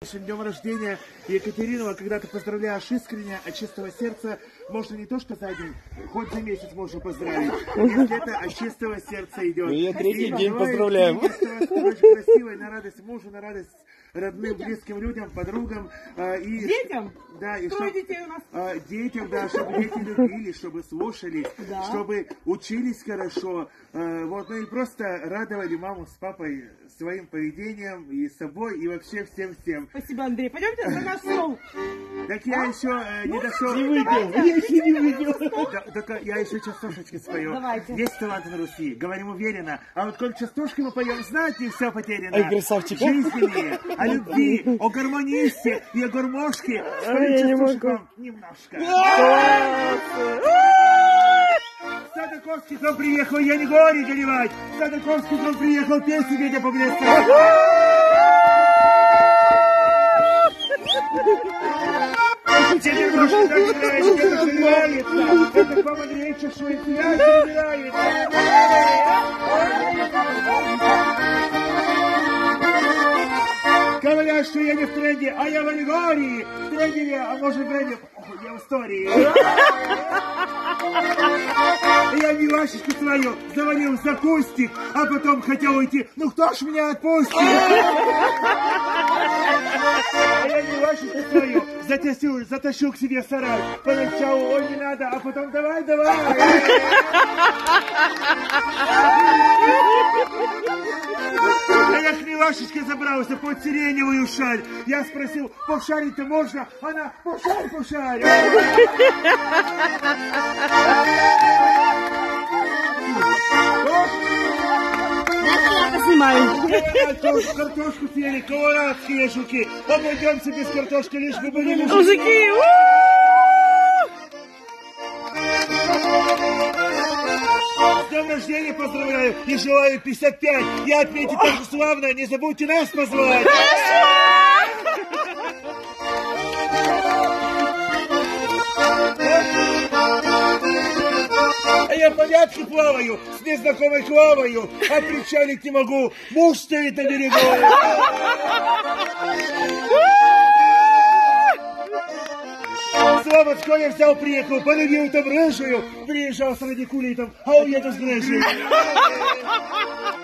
Днем рождения, Екатерину, когда ты поздравляешь искренне, от чистого сердца, можно не то, что за день, хоть за месяц можно поздравить, если это от чистого сердца идет. Мы ее третий день поздравляем. Красивой, на радость мужу, на радость родным, близким людям, подругам. И, детям? Да, и Кто детей у нас? Детям, да, чтобы дети любили, чтобы слушались, да. Чтобы учились хорошо. Вот, ну и просто радовали маму с папой своим поведением и собой, и вообще всем-всем. Спасибо, Андрей. Пойдемте за наш стол. Так я еще не дошел. Не выпил, я еще не выпил. Только я еще частушечки спою. Давайте. Есть талант на Руси, говорим уверенно. А вот коль частушки мы поем, знаете, все потеряно. Ай, красавчик. Жизни, о любви, о гармонисте и о гармошке. Спою частушку вам немножко. Садаковский к вам приехал, я не горе горевать. Садаковский к вам приехал, песню ведя поблескать. Тебе немножко так нравится, это заливается. Это к вам Андрей чешует, я заливает. Говорят, что я не в тренде, а я в аллегории. В тренде я, а может в тренде, я в истории. Я милашечку свою завалил за кустик, а потом хотел уйти. Ну кто ж меня отпустит? А я милашечку свою затащил к себе в сарай. Поначалу, ой, не надо, а потом давай. А я к милашечке забрался под сиреневую шаль. Я спросил, пошарить-то можно? Она, пошарь. Картошку съели, колорадские жуки. Обойдемся без картошки, лишь бы были мужики. С днем рождения поздравляю и желаю 55. Я отметить так же славно, не забудьте нас позвать. А я по Вятке плаваю, с незнакомой Клавою, а причалить не могу, муж стоит на берегу. Славочку я взял, приехал, полюбил там рыжую, приезжал с радикулей там, а уеду с грыжей.